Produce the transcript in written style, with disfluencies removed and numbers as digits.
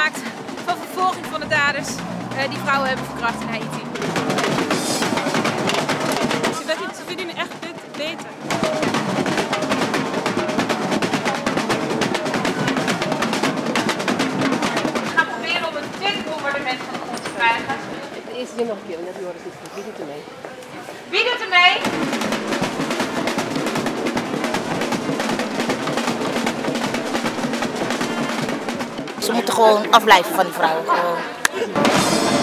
gemaakt van vervolging van de daders die vrouwen hebben verkracht in Haiti. Ze verdienen echt beter. We gaan proberen om een tweede bombardement van de grond te krijgen. De eerste zin nog een keer, want dat hoor ik niet. Wie doet er mee? Wie doet er mee? Ze moeten gewoon afblijven van die vrouwen. Gewoon.